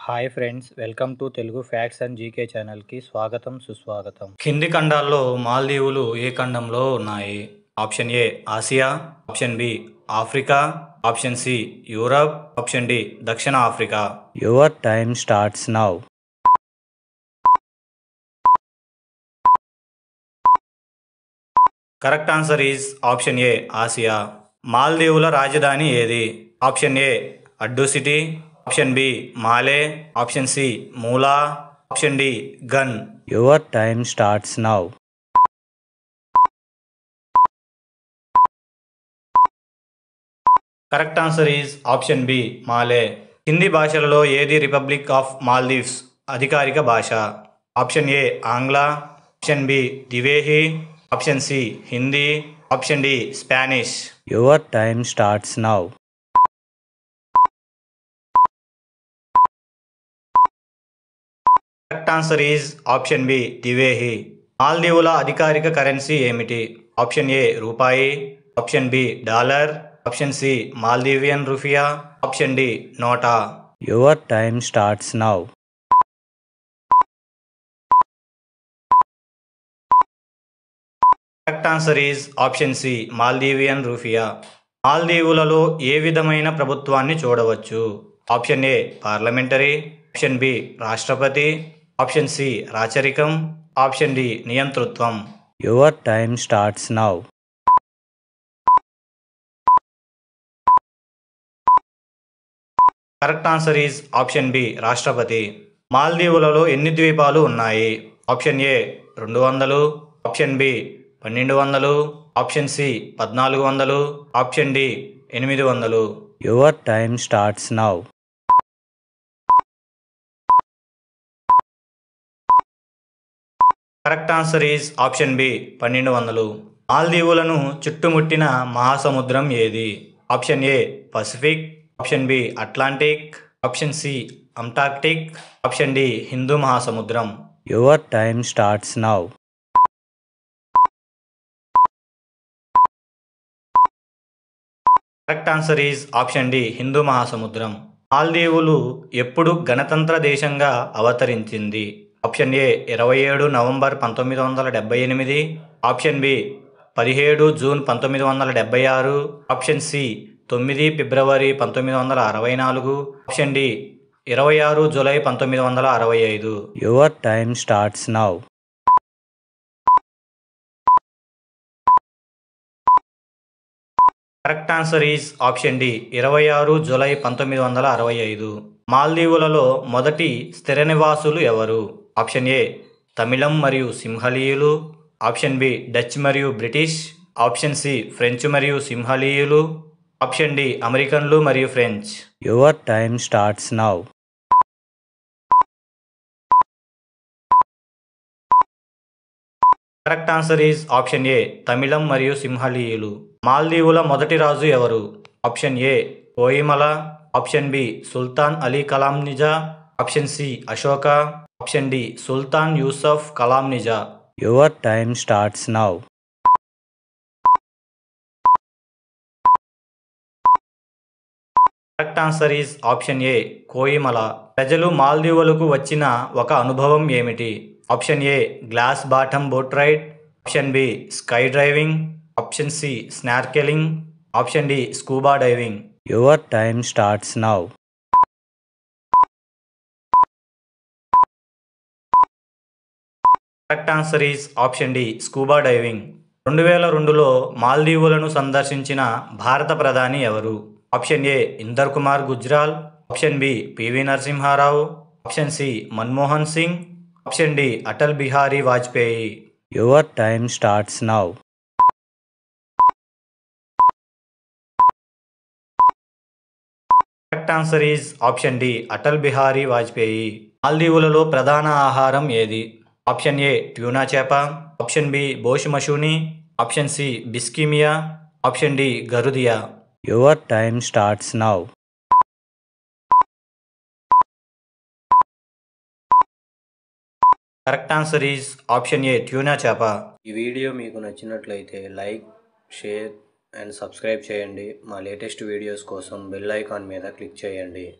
Hi friends, welcome to Telugu facts and GK ఛానల్కి స్వాగతం సుస్వాగతం. కింది ఖండాల్లో మాల్దీవులు ఏ ఖండంలో ఉన్నాయి? Option A Asia, option B Africa, option C Europe, option D దక్షిణ Africa. Your time starts now. Correct answer is option A Asia. మాల్దీవుల రాజధాని ఏది? Option A Addu city, option B Male, option C మూలా, option D Gan. Your time starts now. Correct answer is option B Male. Hindi భాషలలో ఏది republic of Maldives అధికారిక భాష? Option A ఆంగ్ల, option B Dhivehi, option C Hindi, option D Spanish. Your time starts now. Correct answer is option B Dhivehi. మాల్దీవుల అధికారిక currency ఏమిటి? Option A రూపాయి, option B dollar, option C Maldivian rufiyaa, option D నోటా. Your time starts now. Correct answer is option C Maldivian rufiyaa. మాల్దీవులలో ఏ విధమైన ప్రభుత్వాన్ని చూడవచ్చు? Option A parliamentary, option B రాష్ట్రపతి, ఆప్షన్ సి రాచరికం, ఆప్షన్ డి నియంతృత్వం. Your time starts now. Correct answer is option B రాష్ట్రపతి. మాల్దీవులలో ఎన్ని ద్వీపాలు ఉన్నాయి? Option A 200, option B 1200, option C 1400, option D 800. Your time starts now. Correct answer is option B 1200. మాల్దీవులను చుట్టుముట్టిన మహాసముద్రం ఏది? Option A Pacific, option B Atlantic, option C Antarctic, option D హిందూ మహాసముద్రం. Your time starts now. Correct answer is option D హిందూ మహాసముద్రం. మాల్దీవులు ఎప్పుడు గణతంత్ర దేశంగా అవతరించింది? Option A 27 November 1978, option B 17 June 1976, option C 9 ఫిబ్రవరి 1964, option D 26 July 1965. Your time starts now. Correct answer is option D 26 July 1965. మాల్దీవులలో మొదటి స్థిర నివాసులు ఎవరు? ఆప్షన్ ఏ తమిళం మరియు సింహలీయులు, ఆప్షన్ బి డచ్ మరియు బ్రిటిష్, ఆప్షన్ సి ఫ్రెంచ్ మరియు సింహలీయులు, ఆప్షన్ డి అమెరికన్లు మరియు French. Your time starts now. Correct answer is option A తమిళం మరియు సింహలీయులు. మాల్దీవుల మొదటి రాజు ఎవరు? Option A Koimala, option B Sultan Ali Kalaam Nija, option C Ashoka, option D Sultan Yusuf Kalaam Nija. Your time starts now. Correct answer is option A Koimala. ప్రజలు మాల్దీవులకు వచ్చిన ఒక అనుభవం ఏమిటి? Option A glass bottom boat ride, option B sky driving, option C snorkelling, option D scuba diving. Your time starts now. Correct answer is option D scuba diving. 2002లో మాల్దీవులను సందర్శించిన భారత ప్రధాని ఎవరు? Option A Inder Kumar Gujral, option B PV Narasimha Rao, option C Manmohan Singh, option D Atal Bihari Vajpayee. Your time starts now. Correct answer is option D Atal Bihari Vajpayee. మాల్దీవులలో ప్రధాన ఆహారం ఏది? ఆప్షన్ ఏ ట్యూనా చేప, ఆప్షన్ బి బోష్ మషూని, ఆప్షన్ సి బిస్కిమియా, ఆప్షన్ డి గరుదియా. Your time starts now. Correct answer is option A tuna చేప. ఈ వీడియో మీకు నచ్చినట్లయితే లైక్, షేర్ అండ్ సబ్స్క్రైబ్ చేయండి. మా లేటెస్ట్ వీడియోస్ కోసం బెల్ ఐకాన్ మీద క్లిక్ చేయండి.